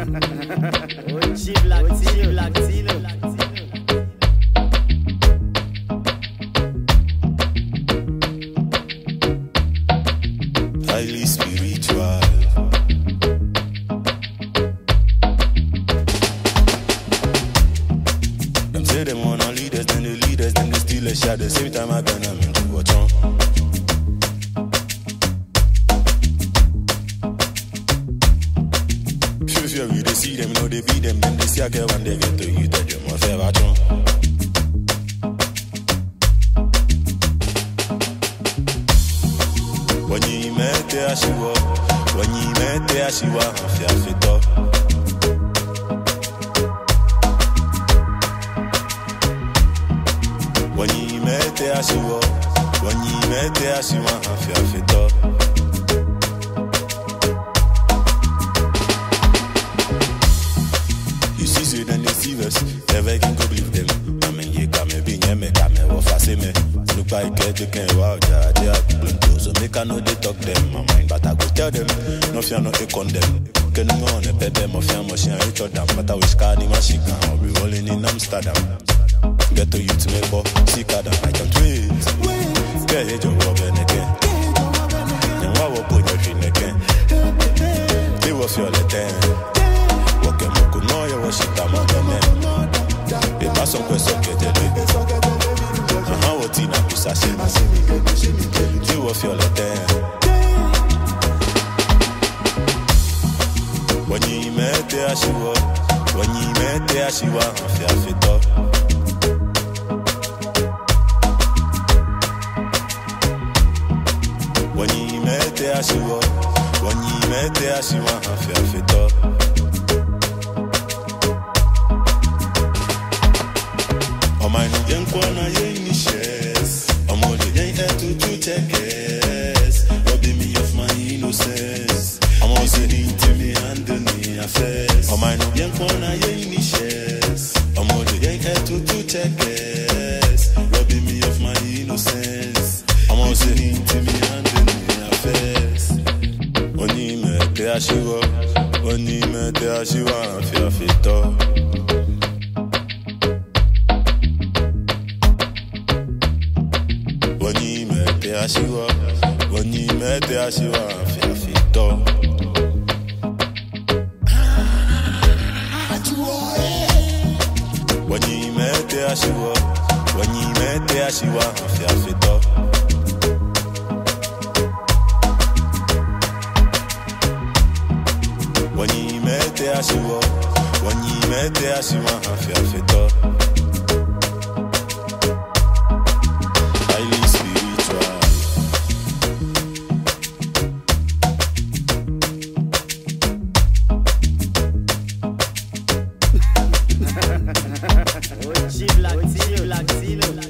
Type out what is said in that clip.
Highly spiritual. Them say them wanna lead us, then they lead us, then they steal a shot. The same time I burn them into what's on. Few of you, they see them, know they beat them, then they see a girl when they get to you, tell them what's ever wrong. When you met her, she was. When you met her, she was half fit up. When you met her, she was. When you met her, she was half fit up. You see, so then they see us. Never can go believe them. I mean, you come be near me, come over, face me. Look like they can't wow, they are so make I know they talk them my mind, but I go tell them no fear no econ them. Can you on a pet them of your machine each other, but I wish cardi machine I'll be rolling in Amsterdam. Get to you to make up, see Adam, I can't wait. Get a job again. And what will put your chin again? They will feel the ten. Walk and walk, no, you was shit I'm on the net. They pass on question, get it. How would Tina be sassy? You will feel it there. When you met her, she was. When you met her, she was half fit up. When you met her, she was. When you met her, she was half fit up. Oh my, no, young corner, young shares. I'm only young head to check it. Robbing me of my innocence. I'm also to me and the me affairs. Oh my, no, young corner, young shares. I'm only young head to check it. Robbing me of my innocence. I'm also to me and the me affairs. When you met her, she was. When you met her, she was half fit up. When you met her, she was. When you met her, she was half fit up. When you met her, she was. When you met her, she was half fit up. When you met her, she was. When you met her, she was half fit up. Highly spiritual. Black Zero.